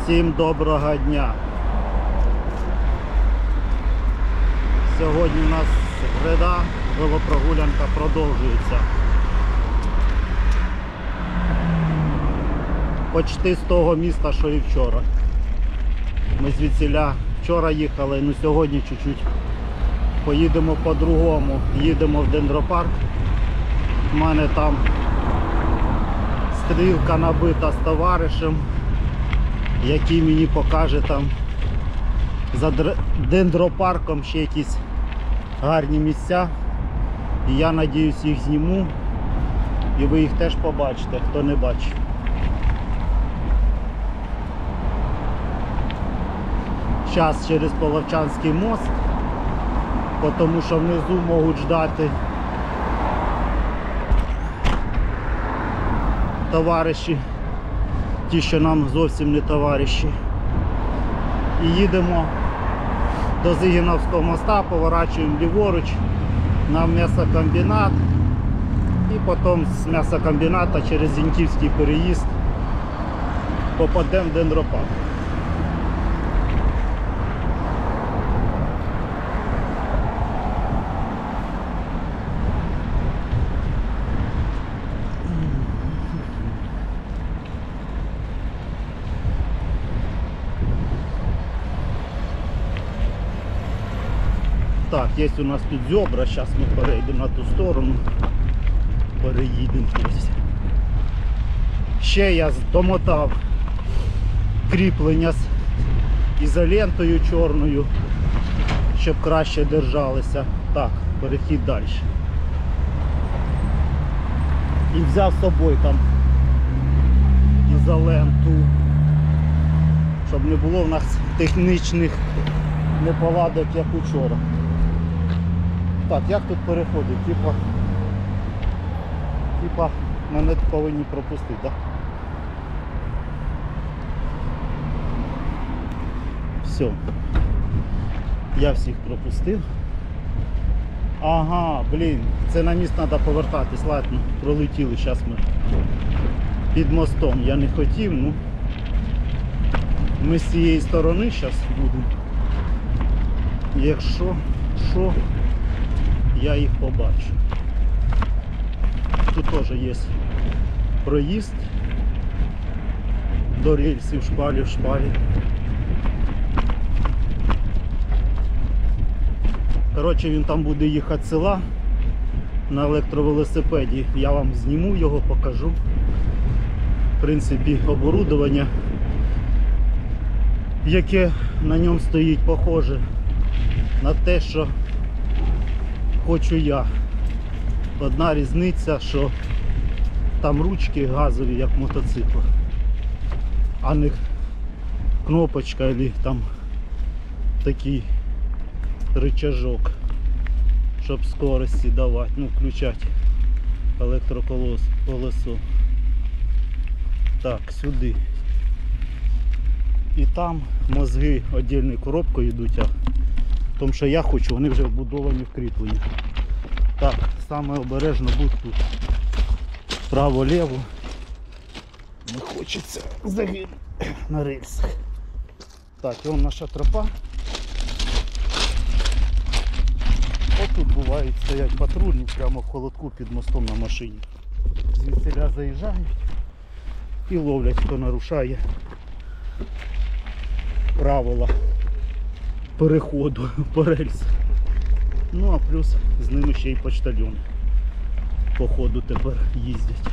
Всім доброго дня. Сьогодні у нас гряда, велопрогулянка продовжується. Почти з того міста, що і вчора. Ми звідсіля вчора їхали, але сьогодні чуть-чуть поїдемо по-другому. Їдемо в дендропарк. У мене там стрілка набита з товаришем, який мені покаже там за дендропарком ще якісь гарні місця. І я надіюсь, їх зніму і ви їх теж побачите, хто не бачив. Зараз через Половчанський мост, тому що внизу можуть ждати товариші, ті, що нам зовсім не товариші. І їдемо до Зигіновського моста, поворачуємо ліворуч на м'ясокомбінат і потім з м'ясокомбіната через Зіньківський переїзд попадемо в дендропарк. Так, є у нас тут зебра, зараз ми перейдемо на ту сторону, переїдемо ось. Ще я домотав кріплення з ізолентою чорною, щоб краще держалися. Так, перехід далі. І взяв з собою там ізоленту, щоб не було в нас технічних неполадок, як учора. Так, як тут переходить? Типа мене повинні пропустити, так? Все. Я всіх пропустив. Ага, блін, це на міст треба повертатись, ладно, пролетіли, зараз ми під мостом. Я не хотів, ну ми з цієї сторони зараз будемо. Якщо що, я їх побачу. Тут теж є проїзд до рельсів, шпалі в шпалі. Коротше, він там буде їхати з села на електровелосипеді. Я вам зніму його, покажу. В принципі, оборудовання, яке на ньому стоїть, похоже на те, що хочу я. Одна різниця, що там ручки газові, як мотоцикл, а не кнопочка або там такий рычажок, щоб скорості давати, ну включати електроколесо. Так, сюди. І там мозги віддільною коробкою йдуть, а тому що я хочу, вони вже вбудовані в кріплення. Так, саме обережно будь тут. Право-ліво. Не хочеться загинути на рельсах. Так, і вон наша тропа. Ось тут бувають, стоять патрульні прямо в холодку під мостом на машині. Звідсіля заїжджають і ловлять, хто нарушає правила переходу по рельсах. Ну а плюс з ними ще й почтальони по ходу тепер їздять.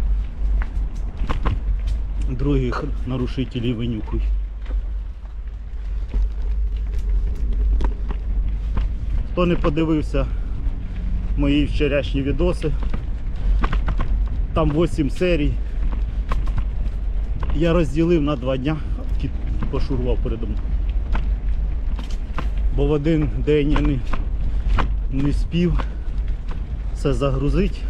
Других нарушителів винюкують. Хто не подивився мої вчорашні відоси, там 8 серій. Я розділив на 2 дня, кіт пошурував передо мною. Бо в один день я не спів все загрузити.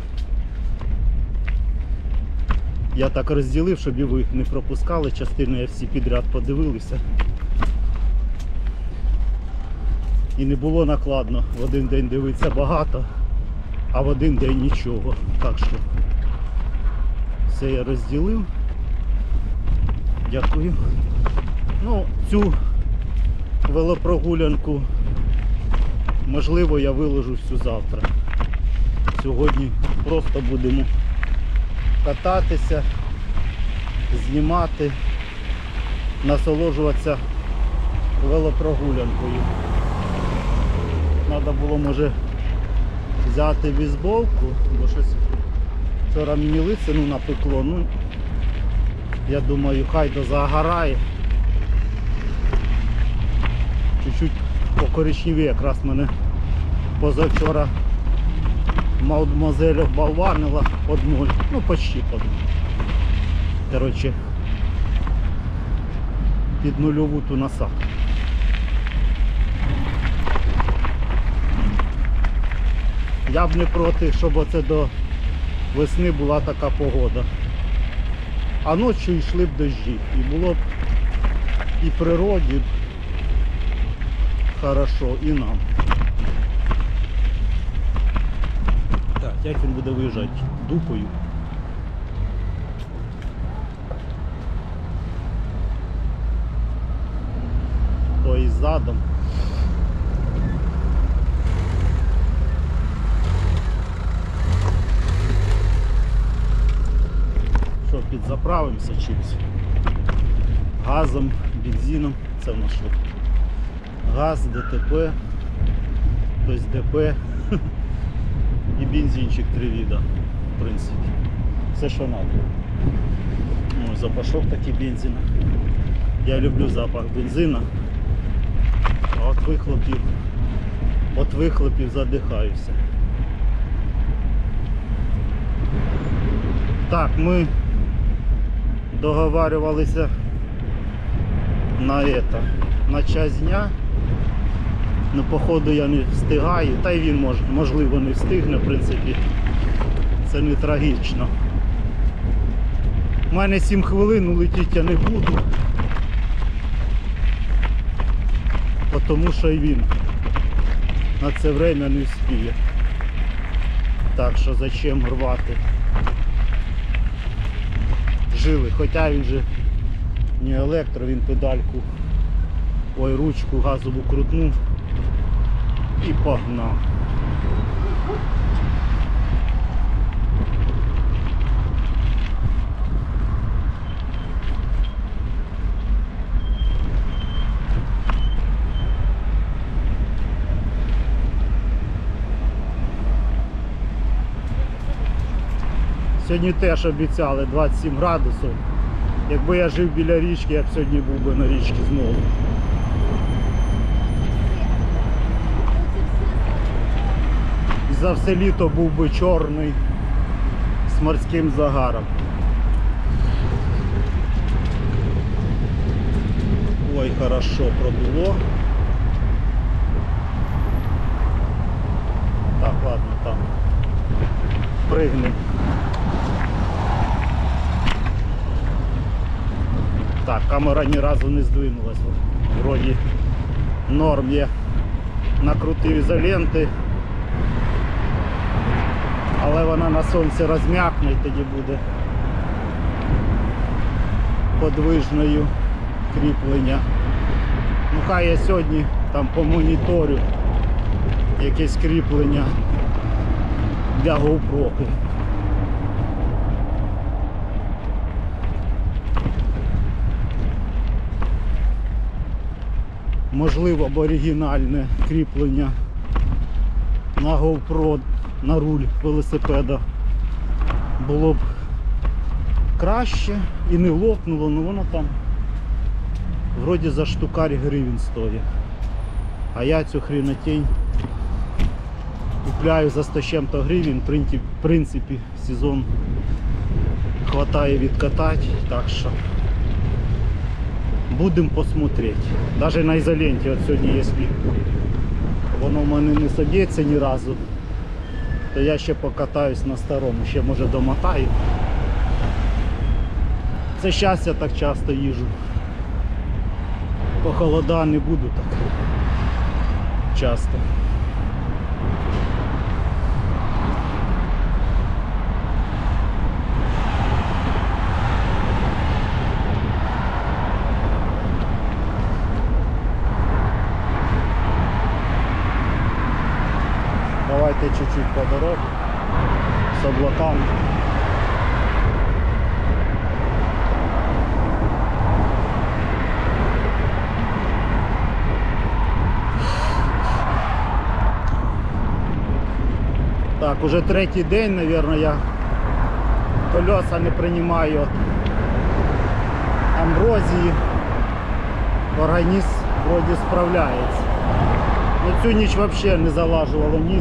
Я так розділив, щоб і ви не пропускали частину, я всі підряд подивилися. І не було накладно в один день дивитися багато, а в один день нічого. Так що все я розділив. Дякую. Ну, цю велопрогулянку, можливо, я виложу всю завтра. Сьогодні просто будемо кататися, знімати, насолоджуватися велопрогулянкою. Треба було, може, взяти бейсболку, бо щось вчора мені лисину напекло. Ну, я думаю, хай дозагорає. Чуть-чуть покоричневі, якраз мене позавчора мадмуазель оболванила одною, ну почти одну. Коротше, під нульову ту насадку. Я б не проти, щоб оце до весни була така погода. А ночі йшли б дощі. І було б і природі хорошо, і нам. Так, як він буде виїжджати? Дупою. То і задом. Що, підзаправимося чимось? Газом, бензином. Це в нас що? Газ, ДТП, тобто ДП і бензинчик 3 вида, в принципі. Все, що треба. Ой, запашок такий бензина. Я люблю запах бензина, а от вихлопів задихаюся. Так, ми договарювалися на час дня. Ну, походу я не встигаю, та й він можливо не встигне, в принципі, це не трагічно. У мене 7 хвилин, улетіти я не буду, тому що і він на це время не встигне. Так що зачем рвати жили, хоча він же не електро, він педальку, ой, ручку газову крутнув і погнав. Сьогодні теж обіцяли 27 градусів. Якби я жив біля річки, я б сьогодні був би на річці знову. І за все літо був би чорний з морським загаром. Ой, хорошо продуло. Так, ладно, там пригнем. Так, камера ні разу не здвинулась. Вроді норм є. Накрутив ізоленти. Але вона на сонці розм'якне і тоді буде подвижною кріплення. Ну хай я сьогодні там по моніторю якесь кріплення для GoPro. Можливо б оригінальне кріплення на GoPro на руль велосипеда було б краще і не лопнуло, але воно там вроді за штукарь гривень стоїть. А я цю хренотень купляю за 100 чим-то гривень, в принципі сезон хватає відкатати, так що будемо посмотреть. Навіть на ізоленті, от сьогодні, якщо воно в мене не соб'ється ні разу, то я ще покатаюсь на старому, ще може домотаю. Це щас я так часто їжджу. По холода не буду так часто. чуть-чуть по дорозі з облаками. Так, уже третій день, мабуть, я колеса не приймаю амброзії. Організм вроді справляється. Ну, цю ніч взагалі не залажувало ніс.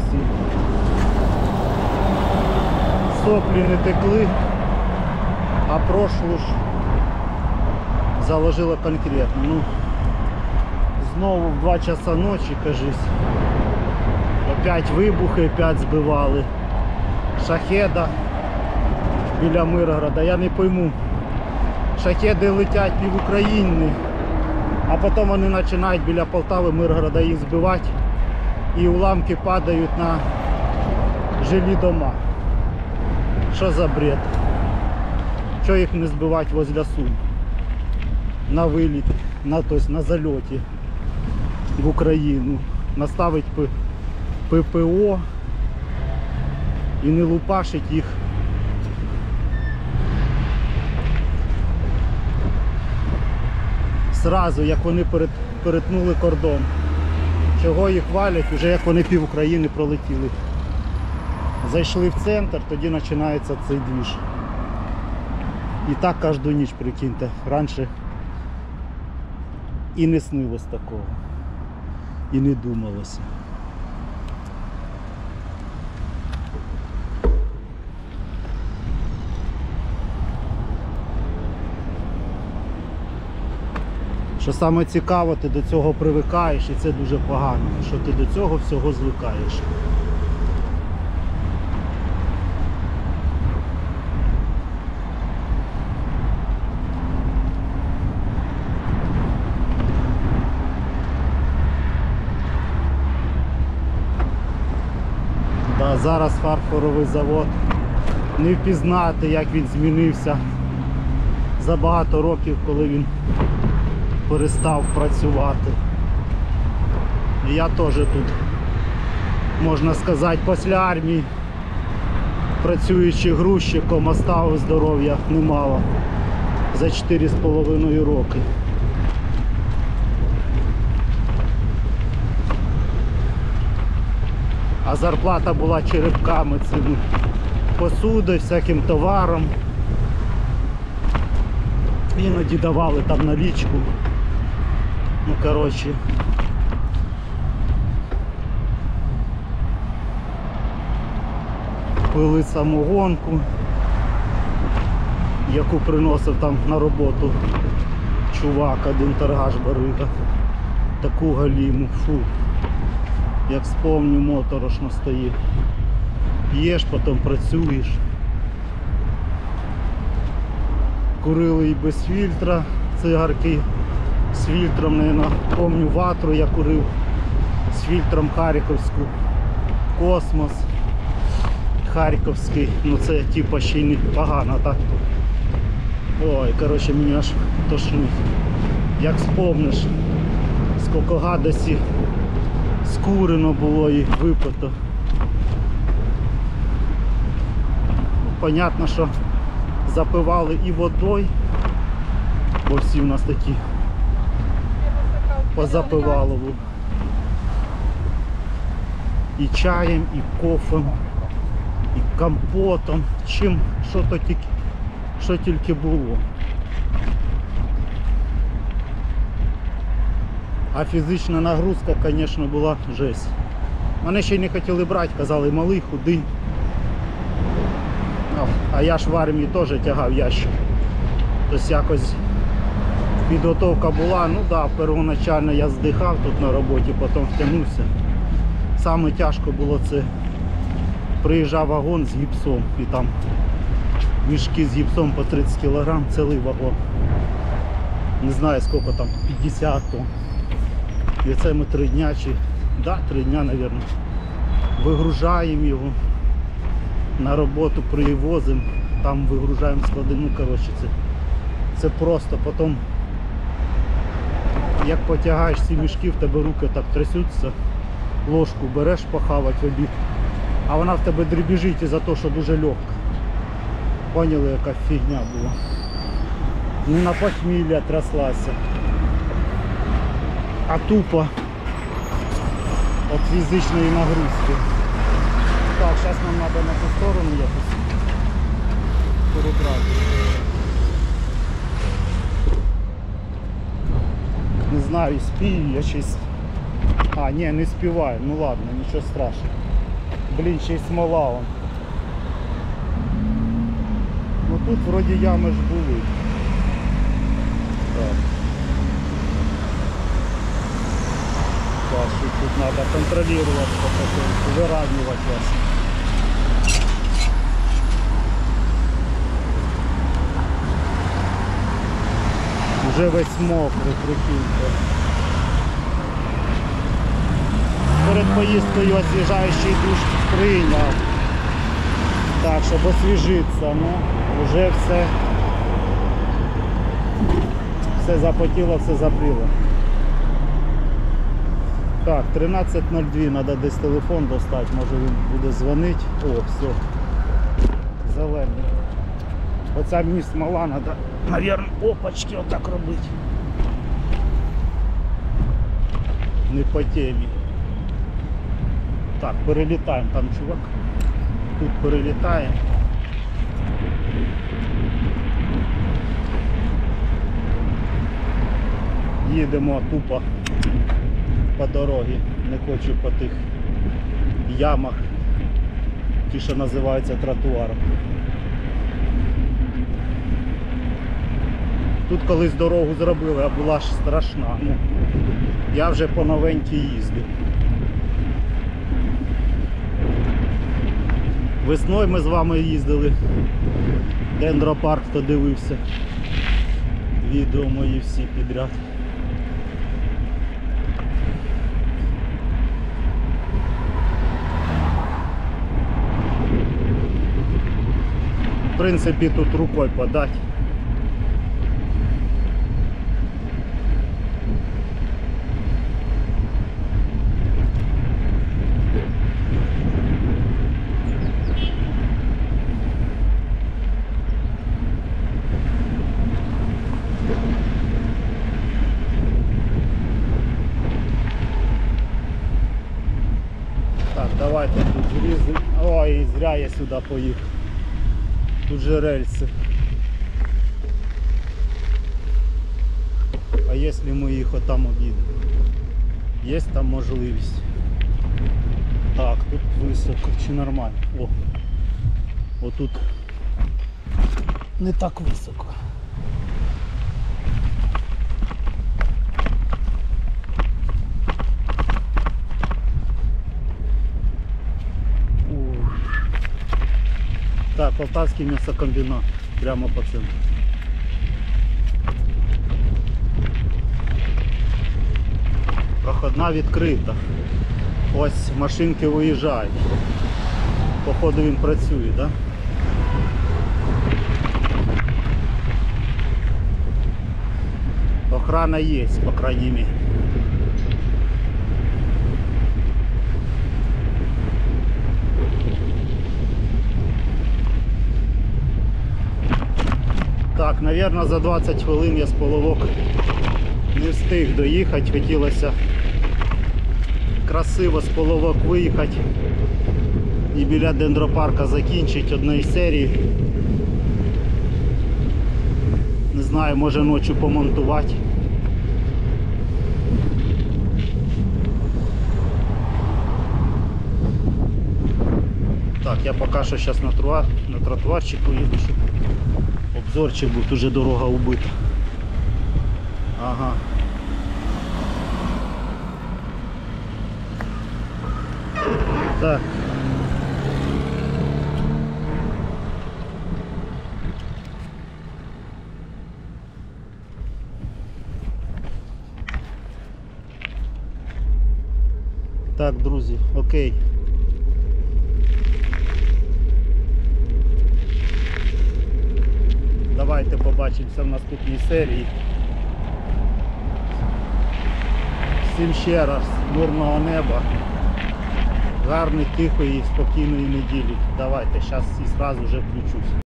Соплі не текли, а прошлу ж заложило конкретно. Ну, знову в 2 часа ночі, кажись. Опять вибухи, опять збивали. Шахеда біля Миргорода. Я не пойму. Шахеди летять пів України, а потім вони починають біля Полтави, Миргорода їх збивати. І уламки падають на жилі дома. Що за бред? Чого їх не збивати возле Сум? На виліт, на зальоті в Україну. Наставить ППО і не лупашить їх. Зразу, як вони перетнули кордон. Чого їх валять, вже як вони пів України пролетіли. Зайшли в центр, тоді починається цей двіж. І так кожну ніч, прикиньте. Раніше і не снилось такого. І не думалося. Що саме цікаво, ти до цього привикаєш, і це дуже погано, що ти до цього всього звикаєш. Да, зараз фарфоровий завод. Не впізнати, як він змінився за багато років, коли він перестав працювати. І я теж тут, можна сказати, після армії, працюючи грузчиком, оставив здоров'я немало за 4,5 роки. А зарплата була черепками, цими посудою, всяким товаром. Іноді давали там налічку. Ну, коротше, пили самогонку, яку приносив там на роботу чувак, один торгаш барига. Таку галіму, фу. Як вспомню, моторошно стає. П'єш, потім працюєш. Курили і без фільтра, цигарки з фільтром, наверное, помню ватру я курив з фільтром Харківську, Космос Харківський, ну це типа ще й не погано, так? Ой, коротше, мені аж тошнить. Як вспомниш, скільки гадості скурено було і випито. Понятно, що запивали і водою, бо всі в нас такі позапивалово. І чаєм, і кофем, і компотом, чим, що тільки було. А фізична нагрузка, звісно, була жесть. Мене ще й не хотіли брати, казали, малий, худий. А я ж в армії теж тягав ящик. Тобто якось підготовка була, ну так, да, первоначально я здихав тут на роботі, потім втягнувся. Саме тяжко було це, приїжджав вагон з гіпсом і там мішки з гіпсом по 30 кг, цілий вагон. Не знаю скільки там, 50 тонн. І це ми 3 дня, чи, да, 3 дня, мабуть, вигружаємо його, на роботу привозимо, там вигружаємо склади, ну коротше, це просто. Потім, як потягаєш ці мішки, в тебе руки так трясуться, ложку береш похавати в обід, А вона в тебе дребіжить із-за того, що дуже легка. Поняли, яка фігня була. Не на похмілля тряслася, а тупо від фізичної нагрузки. Так, зараз нам треба на ту сторону якось перебрати. Не знаю, спію я щось. А, ні, не співаю, ну ладно, нічого страшного. Блін, ще й смола вон. Ну тут вроді ями ж були. Так. Так, що тут треба контролювати, виравнювати вас. Уже весь мокрий, прикиньте. Перед поїздкою освіжаючий душ прийняв. Так, щоб освіжитися, ну, вже все запотіло, все запріло. Так, 13:02, треба десь телефон достати, може він буде дзвонити. О, все, зелений. Оця мені смола треба, мабуть, опачки отак робити. Не по темі. Так, перелітаємо, там чувак. Тут перелітає. Їдемо тупо по дорозі, не хочу по тих ямах, ті, що називаються тротуаром. Тут колись дорогу зробили, а була ж страшна. Ну, я вже по новенькій їздив. Весною ми з вами їздили. Дендропарк, хто дивився. Відео мої всі підряд. В принципі, тут рукою подати. Так, давайте тут зрізу. Ой, зря я сюди поїхав. Тут же рельси. А якщо ми їх отам об'їдемо? Є там можливість. Так, тут високо чи нормально? О, отут не так високо. Так, Полтавський м'ясокомбінат, прямо по центру. Проходна відкрита. Ось машинки виїжджають. Походу він працює, так? Да? Охрана є, по крайній мірі. Так, мабуть, за 20 хвилин я з Половок не встиг доїхати. Хотілося красиво з Половок виїхати і біля дендропарка закінчити одної серії. Не знаю, може ночі помонтувати. Так, я поки що зараз на тротуарчику їду, щоб обзорчик був, уже дорога убита. Ага. Так. Так, друзі, окей. Давайте побачимося в наступній серії. Всім ще раз мирного неба, гарної, тихої, спокійної неділі. Давайте, зараз і одразу вже включусь.